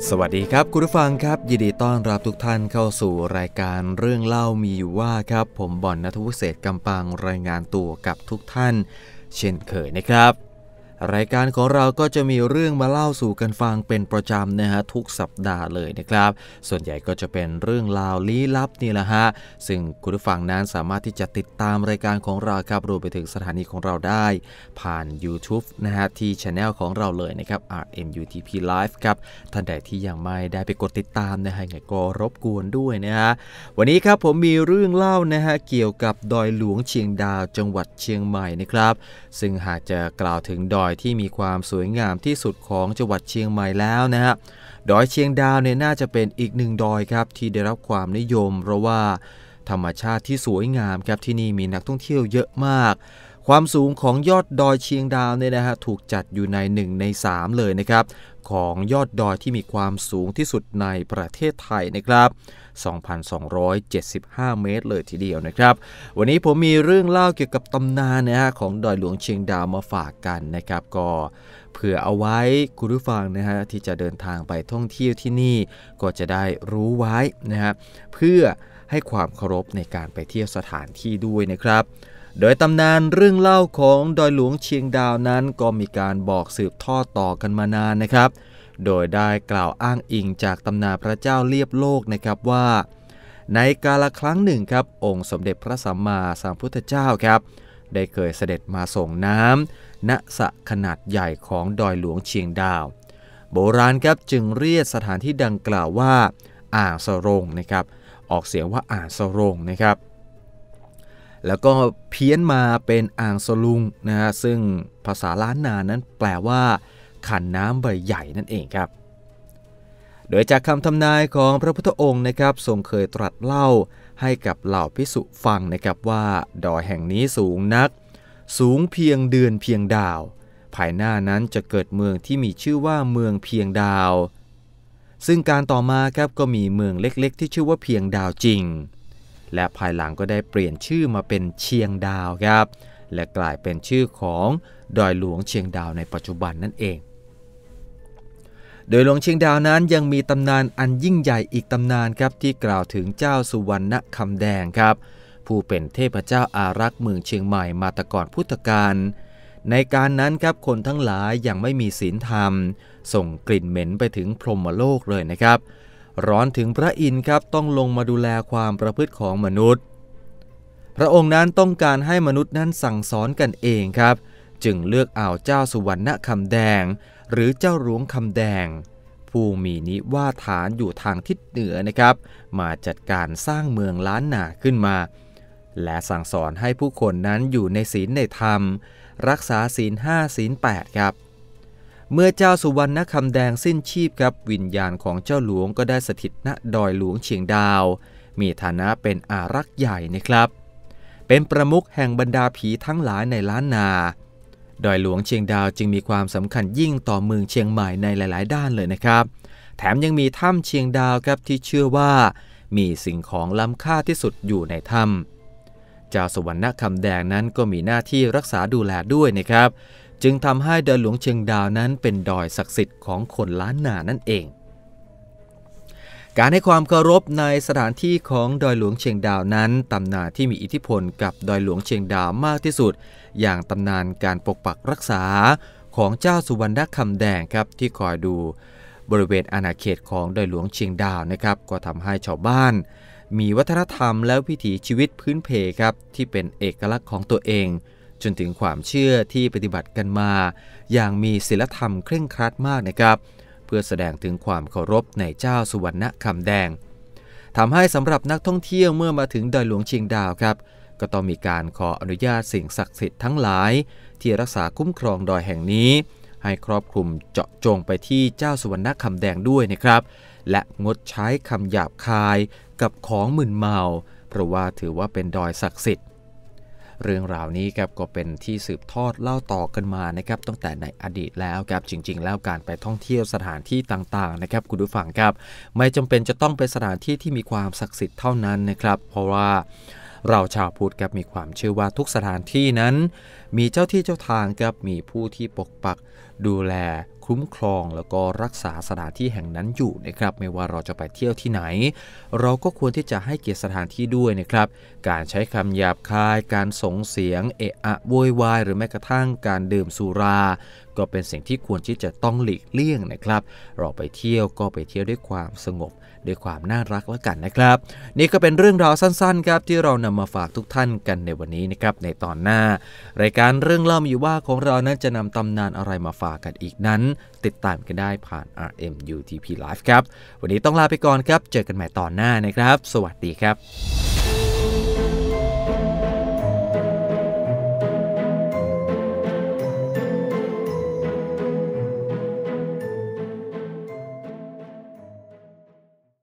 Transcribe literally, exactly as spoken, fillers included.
สวัสดีครับคุณผู้ฟังครับยินดีต้อนรับทุกท่านเข้าสู่รายการเรื่องเล่ามีอยู่ว่าครับผมบอลณัฐวุฒิเศษกำปังรายงานตัวกับทุกท่านเช่นเคยนะครับรายการของเราก็จะมีเรื่องมาเล่าสู่กันฟังเป็นประจำนะฮะทุกสัปดาห์เลยนะครับส่วนใหญ่ก็จะเป็นเรื่องราวลี้ลับนี่แหละฮะซึ่งคุณผู้ฟังนั้นสามารถที่จะติดตามรายการของเราครับรวมไปถึงสถานีของเราได้ผ่าน YouTube นะฮะที่ Channel ของเราเลยนะครับ อาร์ เอ็ม ยู ที พี Live ครับท่านใดที่ยังไม่ได้ไปกดติดตามนะฮะไงก็รบกวนด้วยนะฮะวันนี้ครับผมมีเรื่องเล่านะฮะเกี่ยวกับดอยหลวงเชียงดาวจังหวัดเชียงใหม่นะครับซึ่งหากจะกล่าวถึงดอยที่มีความสวยงามที่สุดของจังหวัดเชียงใหม่แล้วนะฮะดอยเชียงดาวเนี่ยน่าจะเป็นอีกหนึ่งดอยครับที่ได้รับความนิยมเพราะว่าธรรมชาติที่สวยงามครับที่นี่มีนักท่องเที่ยวเยอะมากความสูงของยอดดอยเชียงดาวเนี่ยนะฮะถูกจัดอยู่ในหนึ่งในสามเลยนะครับของยอดดอยที่มีความสูงที่สุดในประเทศไทยนะครับ สองพันสองร้อยเจ็ดสิบห้า เมตรเลยทีเดียวนะครับวันนี้ผมมีเรื่องเล่าเกี่ยวกับตำนานนะฮะของดอยหลวงเชียงดาวมาฝากกันนะครับก็เผื่อเอาไว้คุณผู้ฟังนะฮะที่จะเดินทางไปท่องเที่ยวที่นี่ก็จะได้รู้ไว้นะฮะเพื่อให้ความเคารพในการไปเที่ยวสถานที่ด้วยนะครับโดยตำนานเรื่องเล่าของดอยหลวงเชียงดาวนั้นก็มีการบอกสืบทอดต่อกันมานานนะครับโดยได้กล่าวอ้างอิงจากตำนานพระเจ้าเลียบโลกนะครับว่าในกาลครั้งหนึ่งครับองค์สมเด็จพระสัมมาสัมพุทธเจ้าครับได้เคยเสด็จมาส่งน้ำณสระขนาดใหญ่ของดอยหลวงเชียงดาวโบราณครับจึงเรียกสถานที่ดังกล่าวว่าอ่างสะรงนะครับออกเสียงว่าอ่างสะรงนะครับแล้วก็เพี้ยนมาเป็นอ่างสะลุงนะฮะซึ่งภาษาล้านนานั้นแปลว่าขันน้ำใบใหญ่นั่นเองครับโดยจากคำทำนายของพระพุทธองค์นะครับทรงเคยตรัสเล่าให้กับเหล่าภิกษุฟังนะครับว่าดอยแห่งนี้สูงนักสูงเพียงเดือนเพียงดาวภายหน้านั้นจะเกิดเมืองที่มีชื่อว่าเมืองเพียงดาวซึ่งการต่อมาครับก็มีเมืองเล็กๆที่ชื่อว่าเพียงดาวจริงและภายหลังก็ได้เปลี่ยนชื่อมาเป็นเชียงดาวครับและกลายเป็นชื่อของดอยหลวงเชียงดาวในปัจจุบันนั่นเองโดยหลวงเชียงดาวนั้นยังมีตำนานอันยิ่งใหญ่อีกตำนานครับที่กล่าวถึงเจ้าสุวรรณคำแดงครับผู้เป็นเทพเจ้าอารักษ์เมืองเชียงใหม่มาแต่ก่อนพุทธกาลในการนั้นครับคนทั้งหลายยังไม่มีศีลธรรมส่งกลิ่นเหม็นไปถึงพรหมโลกเลยนะครับร้อนถึงพระอินทร์ครับต้องลงมาดูแลความประพฤติของมนุษย์พระองค์นั้นต้องการให้มนุษย์นั้นสั่งสอนกันเองครับจึงเลือกเอาเจ้าสุวรรณคำแดงหรือเจ้าหลวงคำแดงผู้มีนิวาฐานอยู่ทางทิศเหนือนะครับมาจัดการสร้างเมืองล้านนาขึ้นมาและสั่งสอนให้ผู้คนนั้นอยู่ในศีลในธรรมรักษาศีลห้าศีลแปดครับเมื่อเจ้าสุวรรณคำแดงสิ้นชีพครับวิญญาณของเจ้าหลวงก็ได้สถิตณดอยหลวงเชียงดาวมีฐานะเป็นอารักษ์ใหญ่นะครับเป็นประมุขแห่งบรรดาผีทั้งหลายในล้านนาดอยหลวงเชียงดาวจึงมีความสำคัญยิ่งต่อเมืองเชียงใหม่ในหลายๆด้านเลยนะครับแถมยังมีถ้ำเชียงดาวครับที่เชื่อว่ามีสิ่งของล้ำค่าที่สุดอยู่ในถ้ำเจ้าสุวรรณคำแดงนั้นก็มีหน้าที่รักษาดูแลด้วยนะครับจึงทำให้ดอยหลวงเชียงดาวนั้นเป็นดอยศักดิ์สิทธิ์ของคนล้านนานั่นเองการให้ความเคารพในสถานที่ของดอยหลวงเชียงดาวนั้นตำนานที่มีอิทธิพลกับดอยหลวงเชียงดาวมากที่สุดอย่างตำนานการปกปักรักษาของเจ้าสุวรรณคำแดงครับที่คอยดูบริเวณอาณาเขตของดอยหลวงเชียงดาวนะครับก็ทำให้ชาวบ้านมีวัฒนธรรมและวิถีชีวิตพื้นเพครับที่เป็นเอกลักษณ์ของตัวเองจนถึงความเชื่อที่ปฏิบัติกันมาอย่างมีศีลธรรมเคร่งครัดมากนะครับเพื่อแสดงถึงความเคารพในเจ้าสุวรรณคำแดงทำให้สำหรับนักท่องเที่ยวเมื่อมาถึงดอยหลวงเชียงดาวครับก็ต้องมีการขออนุญาตสิ่งศักดิ์สิทธิ์ทั้งหลายที่รักษาคุ้มครองดอยแห่งนี้ให้ครอบคลุมเจาะจงไปที่เจ้าสุวรรณคำแดงด้วยนะครับและงดใช้คำหยาบคายกับของมึนเมาเพราะว่าถือว่าเป็นดอยศักดิ์สิทธิ์เรื่องราวนี้ครับก็เป็นที่สืบทอดเล่าต่อกันมานะครับตั้งแต่ในอดีตแล้วครับจริงๆแล้วการไปท่องเที่ยวสถานที่ต่างๆนะครับคุณผู้ฟังครับไม่จำเป็นจะต้องเป็นสถานที่ที่มีความศักดิ์สิทธิ์เท่านั้นนะครับเพราะว่าเราชาวพุทธครับมีความเชื่อว่าทุกสถานที่นั้นมีเจ้าที่เจ้าทางครับมีผู้ที่ปกปักดูแลคุ้มครองแล้วก็รักษาสถานที่แห่งนั้นอยู่นะครับไม่ว่าเราจะไปเที่ยวที่ไหนเราก็ควรที่จะให้เกียรติสถานที่ด้วยนะครับการใช้คำหยาบคายการส่งเสียงเอะอะโวยวายหรือแม้กระทั่งการดื่มสุราก็เป็นสิ่งที่ควรที่จะต้องหลีกเลี่ยงนะครับเราไปเที่ยวก็ไปเที่ยวด้วยความสงบด้วยความน่ารักแล้วกันนะครับนี่ก็เป็นเรื่องราวสั้นๆครับที่เรานำมาฝากทุกท่านกันในวันนี้นะครับในตอนหน้ารายการเรื่องเล่ามีว่าของเรานั้นจะนำตำนานอะไรมาฝากกันอีกนั้นติดตามกันได้ผ่าน อาร์ เอ็ม ยู ที พี Live ครับวันนี้ต้องลาไปก่อนครับเจอกันใหม่ตอนหน้านะครับสวัสดีครับ